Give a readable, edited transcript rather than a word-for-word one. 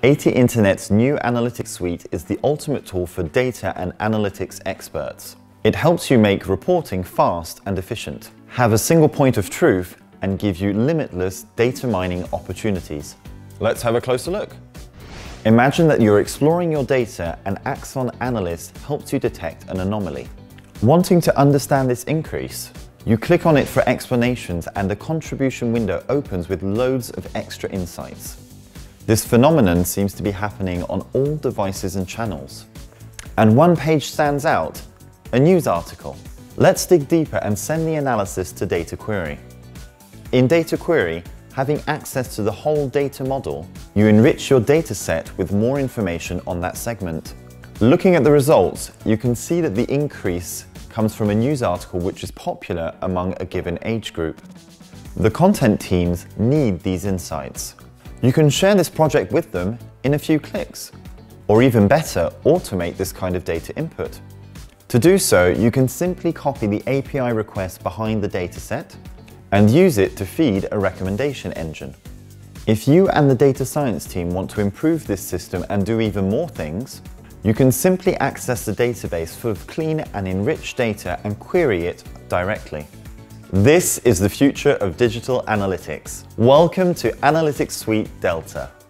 AT Internet's new analytics suite is the ultimate tool for data and analytics experts. It helps you make reporting fast and efficient, have a single point of truth, and give you limitless data mining opportunities. Let's have a closer look. Imagine that you're exploring your data and Axon Analyst helps you detect an anomaly. Wanting to understand this increase? You click on it for explanations and a contribution window opens with loads of extra insights. This phenomenon seems to be happening on all devices and channels. And one page stands out, a news article. Let's dig deeper and send the analysis to Data Query. In Data Query, having access to the whole data model, you enrich your data set with more information on that segment. Looking at the results, you can see that the increase comes from a news article which is popular among a given age group. The content teams need these insights. You can share this project with them in a few clicks, or even better, automate this kind of data input. To do so, you can simply copy the API request behind the dataset and use it to feed a recommendation engine. If you and the data science team want to improve this system and do even more things, you can simply access the database full of clean and enriched data and query it directly. This is the future of digital analytics. Welcome to Analytics Suite Delta.